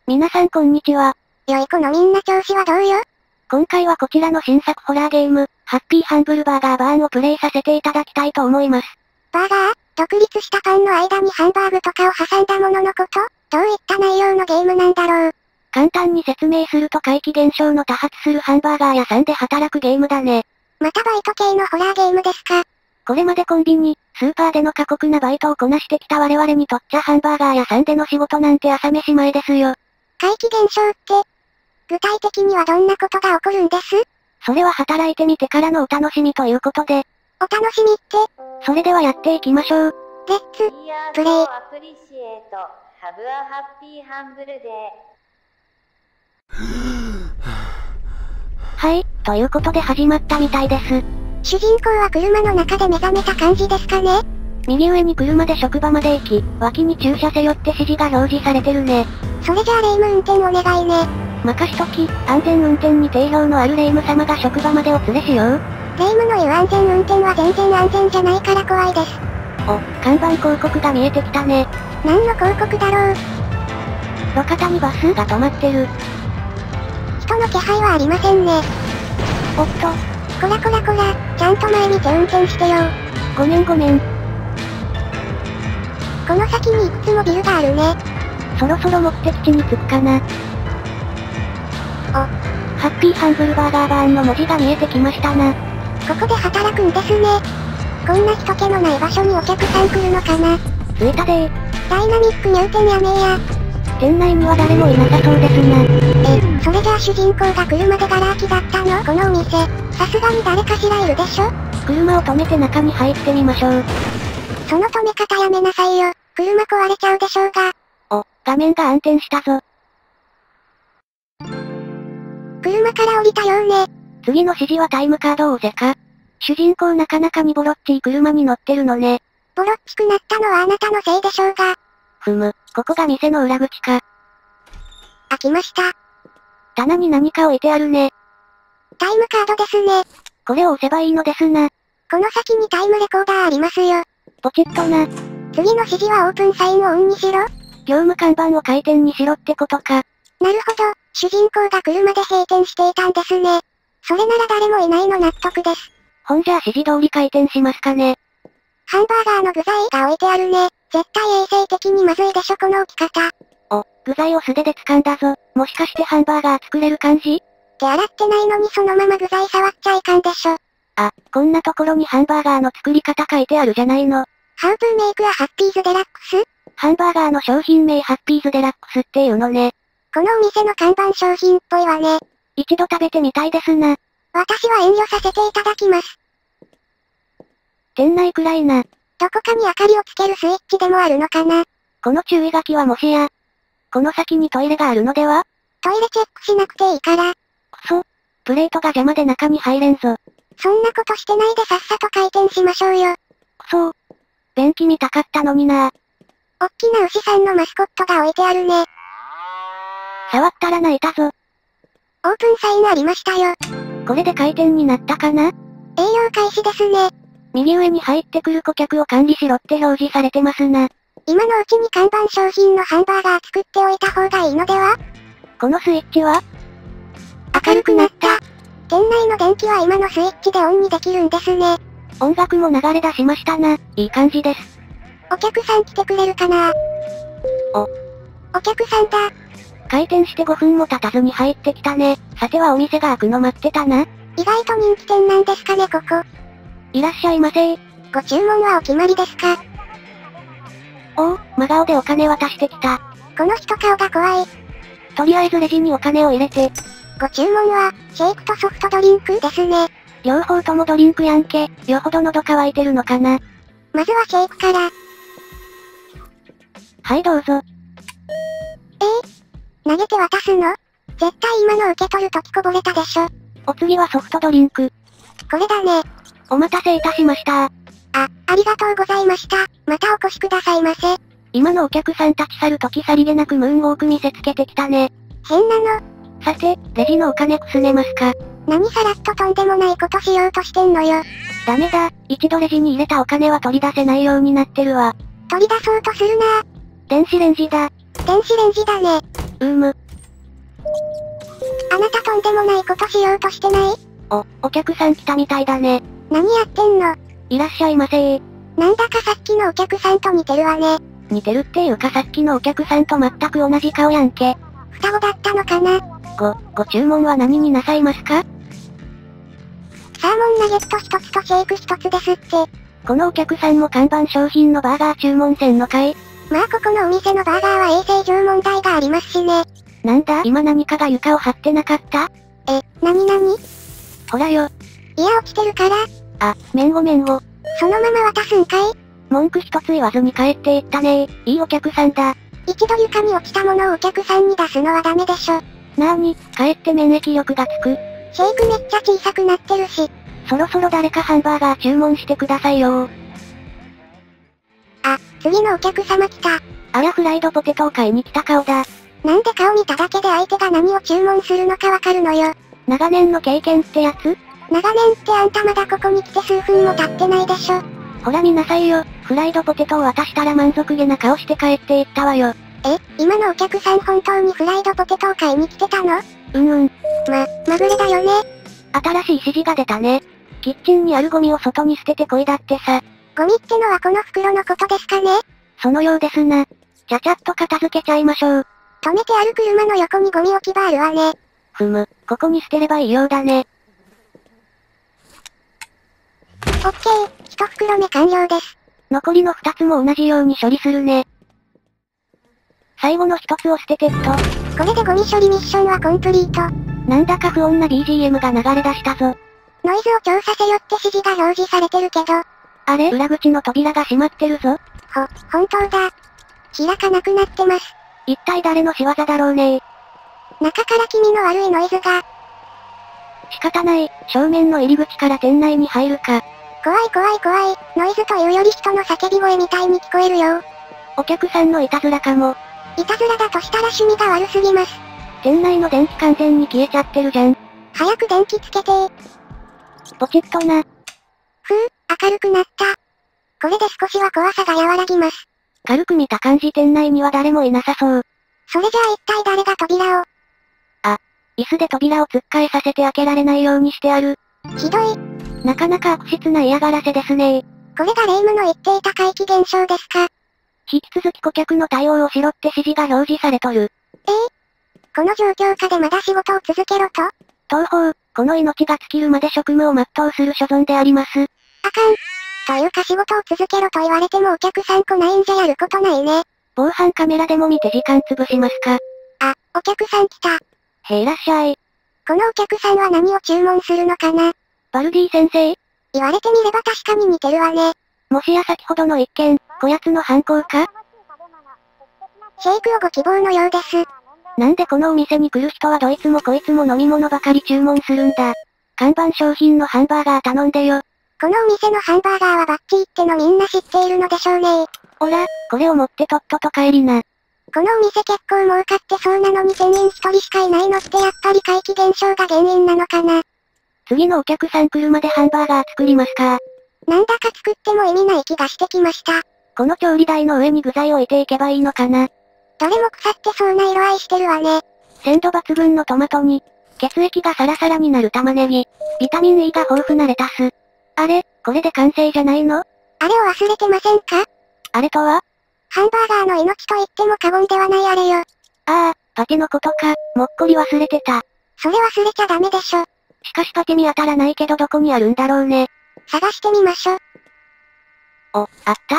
皆さんこんにちは。 よい子のみんな調子はどうよ？ 今回はこちらの新作ホラーゲーム、ハッピーハンブルバーガーバーンをプレイさせていただきたいと思います。 バーガー？独立したパンの間にハンバーグとかを挟んだもののこと？どういった内容のゲームなんだろう？ 簡単に説明すると怪奇現象の多発するハンバーガー屋さんで働くゲームだね。 またバイト系のホラーゲームですか？ これまでコンビニ、スーパーでの過酷なバイトをこなしてきた我々にとっちゃハンバーガー屋さんでの仕事なんて朝飯前ですよ。 怪奇現象って、具体的にはどんなことが起こるんです？ それは働いてみてからのお楽しみということで。 お楽しみって？ それではやっていきましょう。 レッツ、プレイ。 はい、ということで始まったみたいです。 主人公は車の中で目覚めた感じですかね？ 右上に車で職場まで行き、脇に駐車せよって指示が表示されてるね。 それじゃあレイム運転お願いね。 任しとき、安全運転に定評のあるレイム様が職場までお連れしよう。 レイムの言う安全運転は全然安全じゃないから怖いです。 お、看板広告が見えてきたね。 何の広告だろう？ 路肩にバスが止まってる。 人の気配はありませんね。 おっと。 こらこらこら、ちゃんと前見て運転してよ。 ごめんごめん。 この先にいくつもビルがあるね。 そろそろ目的地に着くかな。ハッピーハンブルバーガーバーンの文字が見えてきましたな。 ここで働くんですね。こんな人気のない場所にお客さん来るのかな。 着いたでー。 ダイナミック入店やめや。 店内には誰もいなさそうですな。 それじゃあ主人公が車でガラ空きだったの？このお店。さすがに誰かしらいるでしょ？ 車を止めて中に入ってみましょう。 その止め方やめなさいよ。車壊れちゃうでしょうが。 お、画面が暗転したぞ。 車から降りたようね。 次の指示はタイムカードを押せか。主人公なかなかにボロっちい車に乗ってるのね。 ボロっちくなったのはあなたのせいでしょうが。 ふむ、ここが店の裏口か。 開きました。 棚に何か置いてあるね。 タイムカードですね。 これを押せばいいのですな。 この先にタイムレコーダーありますよ。 ポチッとな。 次の指示はオープンサインをオンにしろ。 業務看板を回転にしろってことか。 なるほど、主人公が車で閉店していたんですね。それなら誰もいないの納得です。 ほんじゃあ指示通り回転しますかね。 ハンバーガーの具材が置いてあるね。絶対衛生的にまずいでしょこの置き方。 お、具材を素手で掴んだぞ。もしかしてハンバーガー作れる感じ？ 手洗ってないのにそのまま具材触っちゃいかんでしょ。 あ、こんなところにハンバーガーの作り方書いてあるじゃないの。 How to make a ハッピーズデラックス？ ハンバーガーの商品名ハッピーズデラックスっていうのね。 このお店の看板商品っぽいわね。 一度食べてみたいですな。 私は遠慮させていただきます。 店内暗いな。 どこかに明かりをつけるスイッチでもあるのかな。 この注意書きはもしや。この先にトイレがあるのでは？ トイレチェックしなくていいから。 くそ。プレートが邪魔で中に入れんぞ。 そんなことしてないでさっさと回転しましょうよ。 くそー。便器見たかったのになー。 おっきな牛さんのマスコットが置いてあるね。 触ったら泣いたぞ。 オープンサインありましたよ。 これで回転になったかな？ 営業開始ですね。 右上に入ってくる顧客を管理しろって表示されてますな。 今のうちに看板商品のハンバーガー作っておいた方がいいのでは？ このスイッチは？ 明るくなった。店内の電気は今のスイッチでオンにできるんですね。 音楽も流れ出しましたな。いい感じです。 お客さん来てくれるかな？お客さんだ。 開店して5分も経たずに入ってきたね。さてはお店が開くの待ってたな。 意外と人気店なんですかねここ。 いらっしゃいませー。 ご注文はお決まりですか？ おお、真顔でお金渡してきた。 この人顔が怖い。 とりあえずレジにお金を入れて。 ご注文は、シェイクとソフトドリンクですね。 両方ともドリンクやんけ。よほど喉乾いてるのかな。 まずはシェイクから。 はいどうぞ。 投げて渡すの？絶対今の受け取るときこぼれたでしょ。 お次はソフトドリンク。 これだね。 お待たせいたしました。 ありがとうございました。またお越しくださいませ。 今のお客さん立ち去るときさりげなくムーンウォーク見せつけてきたね。 変なの。 さて、レジのお金くすねますか？ 何さらっととんでもないことしようとしてんのよ。 ダメだ、一度レジに入れたお金は取り出せないようになってるわ。 取り出そうとするな。 電子レンジだ。 電子レンジだね。 あなたとんでもないことしようとしてない？ お客さん来たみたいだね。 何やってんの？ いらっしゃいませー。 なんだかさっきのお客さんと似てるわね。 似てるっていうかさっきのお客さんと全く同じ顔やんけ。 双子だったのかな？ ご注文は何になさいますか？ サーモンナゲット一つとシェイク一つですって。 このお客さんも看板商品のバーガー注文せんのかい？ まあここのお店のバーガーは衛生上問題がありますしね。 なんだ今何かが床を張ってなかった？ なに？ ほらよ。 いや落ちてるから。 麺を。 そのまま渡すんかい？ 文句一つ言わずに帰っていったねー。いいお客さんだ。 一度床に落ちたものをお客さんに出すのはダメでしょ。 なーに、帰って免疫力がつく。 シェイクめっちゃ小さくなってるし。 そろそろ誰かハンバーガー注文してくださいよー。 次のお客様来た。 あらフライドポテトを買いに来た顔だ。 なんで顔見ただけで相手が何を注文するのかわかるのよ。 長年の経験ってやつ？ 長年ってあんたまだここに来て数分も経ってないでしょ。 ほら見なさいよ。フライドポテトを渡したら満足げな顔して帰っていったわよ。 今のお客さん本当にフライドポテトを買いに来てたの？まぐれだよね。 新しい指示が出たね。キッチンにあるゴミを外に捨ててこいだってさ。 ゴミってのはこの袋のことですかね？ そのようですな。ちゃちゃっと片付けちゃいましょう。 止めてある車の横にゴミ置き場あるわね。 ここに捨てればいいようだね。 オッケー、一袋目完了です。 残りの2つも同じように処理するね。最後の1つを捨ててっと。 これでゴミ処理ミッションはコンプリート。 なんだか不穏な BGM が流れ出したぞ。 ノイズを調査せよって指示が表示されてるけど。 あれ裏口の扉が閉まってるぞ。 本当だ。開かなくなってます。 一体誰の仕業だろうね。 中から気味の悪いノイズが。 仕方ない、正面の入り口から店内に入るか。 怖い。ノイズというより人の叫び声みたいに聞こえるよ。 お客さんのいたずらかも。 いたずらだとしたら趣味が悪すぎます。 店内の電気完全に消えちゃってるじゃん。 早く電気つけてー。 ポチッとな。 明るくなった。これで少しは怖さが和らぎます。 軽く見た感じ店内には誰もいなさそう。 それじゃあ一体誰が扉を？ 椅子で扉をつっかえさせて開けられないようにしてある。 ひどい。 なかなか悪質な嫌がらせですね。 これが霊夢の言っていた怪奇現象ですか？ 引き続き顧客の対応をしろって指示が表示されとる。 この状況下でまだ仕事を続けろと？ 当方、この命が尽きるまで職務を全うする所存であります。 あかん。というか仕事を続けろと言われてもお客さん来ないんじゃやることないね。 防犯カメラでも見て時間潰しますか。 お客さん来た。 いらっしゃい。 このお客さんは何を注文するのかな？ バルディ先生？ 言われてみれば確かに似てるわね。 もしや先ほどの一件、こやつの犯行か？ シェイクをご希望のようです。 なんでこのお店に来る人はどいつもこいつも飲み物ばかり注文するんだ。看板商品のハンバーガー頼んでよ。 このお店のハンバーガーはバッチリってのみんな知っているのでしょうね。 おら、これを持ってとっとと帰りな。 このお店結構儲かってそうなのに店員一人しかいないのってやっぱり怪奇現象が原因なのかな。 次のお客さん来るまでハンバーガー作りますか。 なんだか作っても意味ない気がしてきました。 この調理台の上に具材を置いていけばいいのかな。 どれも腐ってそうな色合いしてるわね。 鮮度抜群のトマトに、血液がサラサラになる玉ねぎ、ビタミン E が豊富なレタス。あれ、これで完成じゃないの？ あれを忘れてませんか？ あれとは？ ハンバーガーの命と言っても過言ではないあれよ。 パテのことか、もっこり忘れてた。 それ忘れちゃダメでしょ。 しかしパテ見当たらないけどどこにあるんだろうね。 探してみましょ。 あった？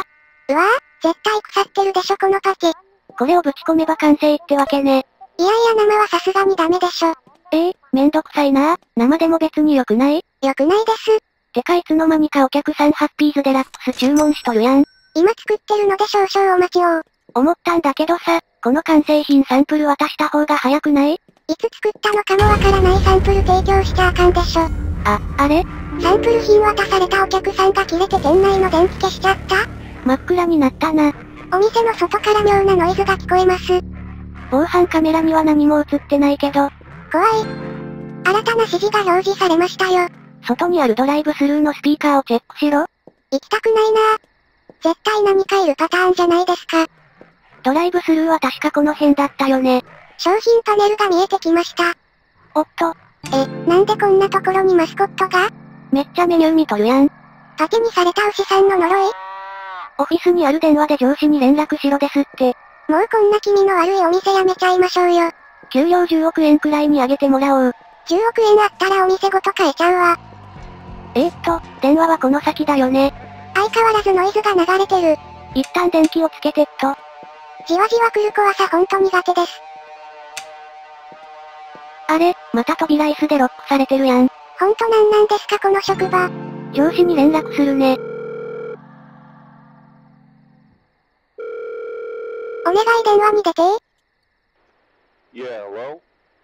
うわぁ、絶対腐ってるでしょこのパテ。 これをぶち込めば完成ってわけね。 いや生はさすがにダメでしょ。 めんどくさいな。生でも別に良くない？ 良くないです。 てかいつの間にかお客さんハッピーズデラックス注文しとるやん。 今作ってるので少々お待ちを。 思ったんだけどさ、この完成品サンプル渡した方が早くない？ いつ作ったのかもわからないサンプル提供しちゃあかんでしょ。 あれ？ サンプル品渡されたお客さんが切れて店内の電気消しちゃった？ 真っ暗になったな。 お店の外から妙なノイズが聞こえます。 防犯カメラには何も映ってないけど。 怖い。新たな指示が表示されましたよ。 外にあるドライブスルーのスピーカーをチェックしろ。 行きたくないなぁ。絶対何かいるパターンじゃないですか。 ドライブスルーは確かこの辺だったよね。 商品パネルが見えてきました。 おっと。 なんでこんなところにマスコットが？ めっちゃメニュー見とるやん。 パケにされた牛さんの呪い？ オフィスにある電話で上司に連絡しろですって。 もうこんな気味の悪いお店やめちゃいましょうよ。 給料10億円くらいに上げてもらおう。 10億円あったらお店ごと変えちゃうわ。 電話はこの先だよね。 相変わらずノイズが流れてる。 一旦電気をつけてっと。 じわじわ来る怖さほんと苦手です。 あれ、また扉椅子でロックされてるやん。 ほんとなんですかこの職場。 上司に連絡するね。 お願い電話に出て。 Yeah, hello?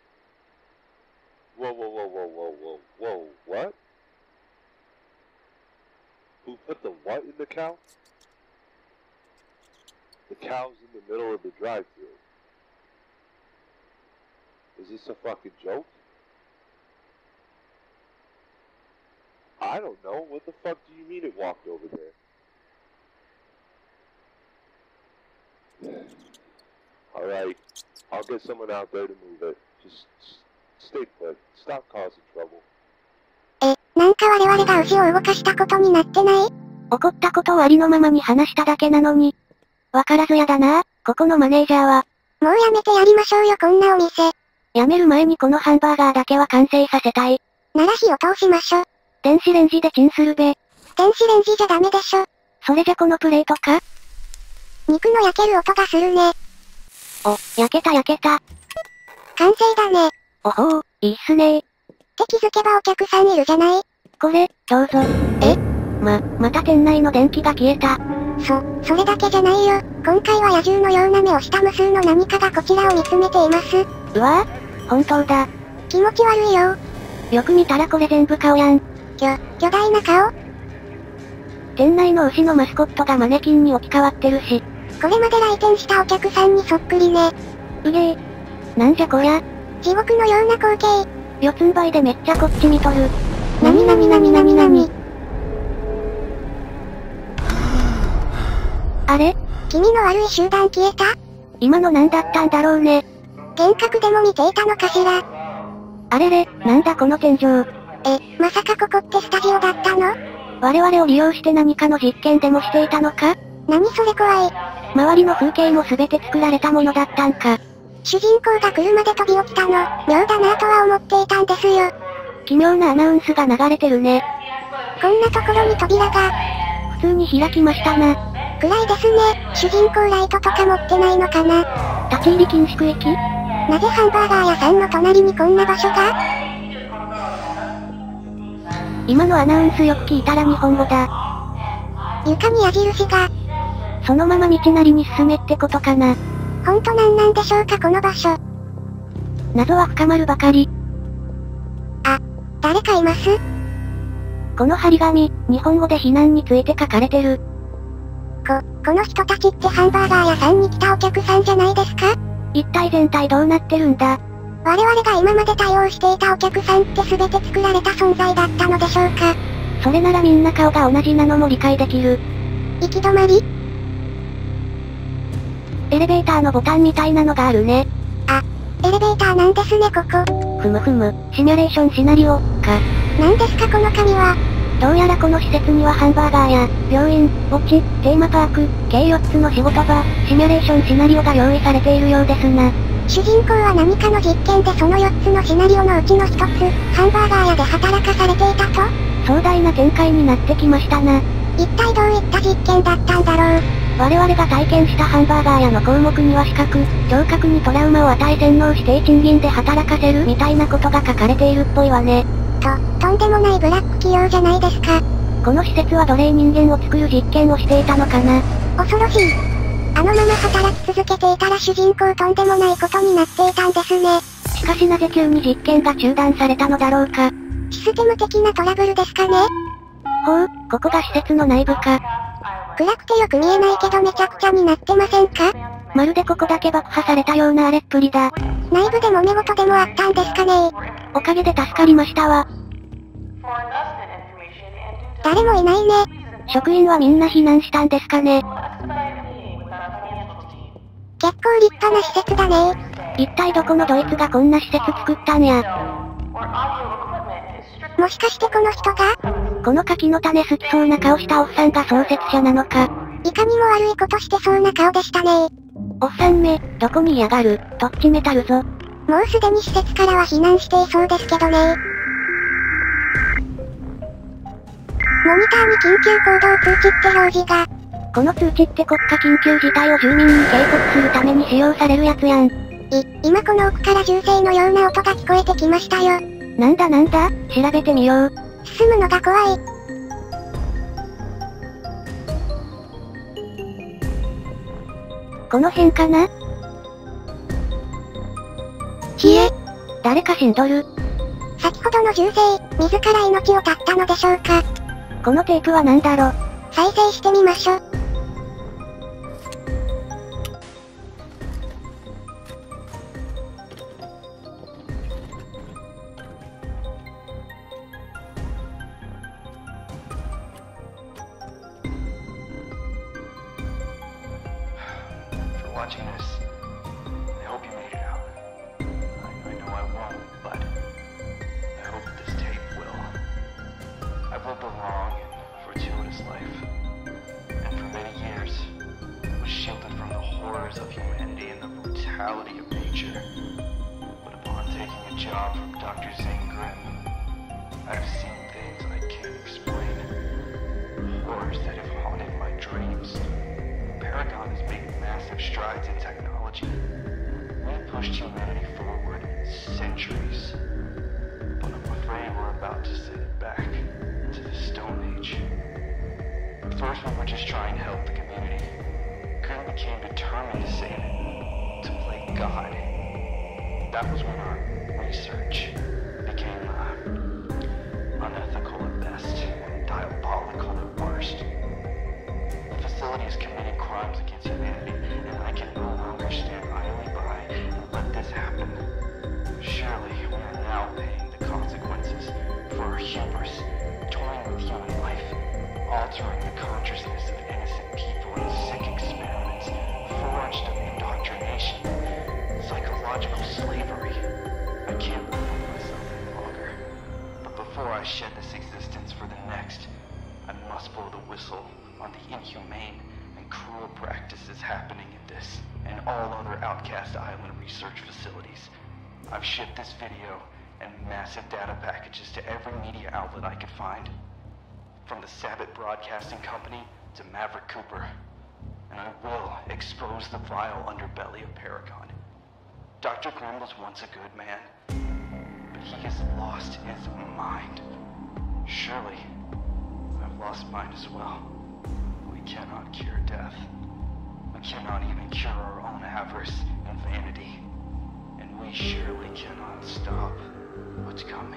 Whoa, what? Who put the what in the cow? The cow's in the middle of the drive-thru. Is this a fucking joke? I don't know. What the fuck do you mean it walked over there? Alright, I'll get someone out there to move it. Just stay put. Stop causing trouble. なんか我々が牛を動かしたことになってない？ 起こったことをありのままに話しただけなのに。わからずやだな、ここのマネージャーは。 もうやめてやりましょうよこんなお店。 やめる前にこのハンバーガーだけは完成させたい。 なら火を通しましょ。 電子レンジでチンするべ。 電子レンジじゃダメでしょ。 それじゃこのプレートか？ 肉の焼ける音がするね。 お、焼けた。 完成だね。 おほう、いいっすねー。 って気づけばお客さんいるじゃない。 これ、どうぞ。また店内の電気が消えた。 それだけじゃないよ。今回は野獣のような目をした無数の何かがこちらを見つめています。 うわぁ、本当だ。 気持ち悪いよ。 よく見たらこれ全部顔やん。 巨大な顔？ 店内の牛のマスコットがマネキンに置き換わってるし。 これまで来店したお客さんにそっくりね。 うげー。なんじゃこりゃ。 地獄のような光景。 四つん這いでめっちゃこっち見とる。 なにあれ？ 気味の悪い集団消えた？ 今の何だったんだろうね。 幻覚でも見ていたのかしら。 あれれ、なんだこの天井。 まさかここってスタジオだったの？ 我々を利用して何かの実験でもしていたのか？ 何それ怖い。 周りの風景も全て作られたものだったんか。 主人公が車で飛び起きたの、妙だなぁとは思っていたんですよ。 奇妙なアナウンスが流れてるね。 こんなところに扉が。 普通に開きましたな。 暗いですね。主人公ライトとか持ってないのかな。 立ち入り禁止区域？ なぜハンバーガー屋さんの隣にこんな場所が？ 今のアナウンスよく聞いたら日本語だ。 床に矢印が。 そのまま道なりに進めってことかな。 ほんとなんでしょうかこの場所。 謎は深まるばかり。 誰かいます？ この張り紙、日本語で避難について書かれてる。 この人たちってハンバーガー屋さんに来たお客さんじゃないですか？ 一体全体どうなってるんだ？ 我々が今まで対応していたお客さんって全て作られた存在だったのでしょうか？ それならみんな顔が同じなのも理解できる。 行き止まり？ エレベーターのボタンみたいなのがあるね。 エレベーターなんですねここ。 ふむ、シミュレーションシナリオ、か。 なんですかこの紙は。 どうやらこの施設にはハンバーガーや、病院、墓地、テーマパーク、計4つの仕事場、シミュレーションシナリオが用意されているようですな。 主人公は何かの実験でその4つのシナリオのうちの1つ、ハンバーガー屋で働かされていたと？ 壮大な展開になってきましたな。 一体どういった実験だったんだろう。 我々が体験したハンバーガー屋の項目には視覚、聴覚にトラウマを与え洗脳して賃金で働かせるみたいなことが書かれているっぽいわね。 とんでもないブラック企業じゃないですか。 この施設は奴隷人間を作る実験をしていたのかな。 恐ろしい。あのまま働き続けていたら主人公とんでもないことになっていたんですね。 しかしなぜ急に実験が中断されたのだろうか。 システム的なトラブルですかね。 ほう、ここが施設の内部か。 暗くてよく見えないけどめちゃくちゃになってませんか？ まるでここだけ爆破されたようなあれっぷりだ。 内部で揉め事でもあったんですかね。 おかげで助かりましたわ。 誰もいないね。 職員はみんな避難したんですかね。 結構立派な施設だね。 一体どこのドイツがこんな施設作ったんや。 もしかしてこの人がこの柿の種好きそうな顔したおっさんが創設者なのか。 いかにも悪いことしてそうな顔でしたね。 おっさんめ、どこにいやがる、とっちめたるぞ。 もうすでに施設からは避難していそうですけどね。モニターに緊急行動通知って表示が。 この通知って国家緊急事態を住民に警告するために使用されるやつやん。 今この奥から銃声のような音が聞こえてきましたよ。 なんだなんだ、調べてみよう。 進むのが怖い。 この辺かな？誰か死んどる。 先ほどの銃声、自ら命を絶ったのでしょうか。 このテープは何だろ。 再生してみましょ。 Watching this, I hope you made it out. I know I won't, but I hope this tape will. I've lived a long and fortuitous life, and for many years was shielded from the horrors of humanity and the brutality of nature. But upon taking a job from Dr. Zane Grimm, I've seen things I can't explain. Horrors that have haunted my dreams. Paragon has made massive strides in technology. We've pushed humanity forward centuries. But I'm afraid we're about to send it back to the Stone Age. At first we were just trying to help the community. Grimm became determined to save it. To play God. That was when our research became unethical at best and diabolical at worst. The facility is committing crimes against humanity, and I can no longer stand idly by and let this happen. Surely we are now paying the consequences for our hubris, toying with human life, altering the consciousness of innocent people in sick experiments, forged of indoctrination, psychological slavery. I can't live with myself any longer. But before I shed this existence for the next, I must blow the whistle on the inhumane and cruel practices happening in this and all other Outcast Island research facilities. I've shipped this video and massive data packages to every media outlet I could find, from the Sabbath Broadcasting Company to Maverick Cooper, and I will expose the vile underbelly of Paragon. Dr. Grimm was once a good man, but he has lost his mind. Surely, I've lost mine as well. We cannot cure death. We cannot even cure our own avarice and vanity. And we surely cannot stop what's coming.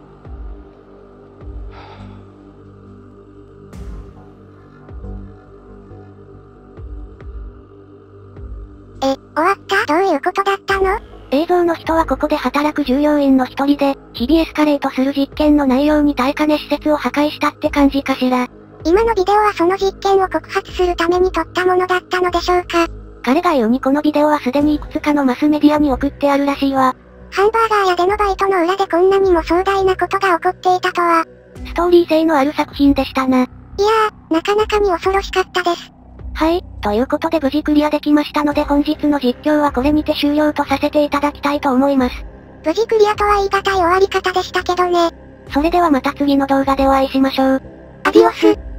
終わった？どういうことだったの？ 映像の人はここで働く従業員の一人で、日々エスカレートする実験の内容に耐えかね施設を破壊したって感じかしら。 今のビデオはその実験を告発するために撮ったものだったのでしょうか？ 彼が言うにこのビデオはすでにいくつかのマスメディアに送ってあるらしいわ。 ハンバーガー屋でのバイトの裏でこんなにも壮大なことが起こっていたとは。 ストーリー性のある作品でしたな。 いやー、なかなかに恐ろしかったです。 はい、ということで無事クリアできましたので本日の実況はこれにて終了とさせていただきたいと思います。 無事クリアとは言い難い終わり方でしたけどね。 それではまた次の動画でお会いしましょう。 アディオス。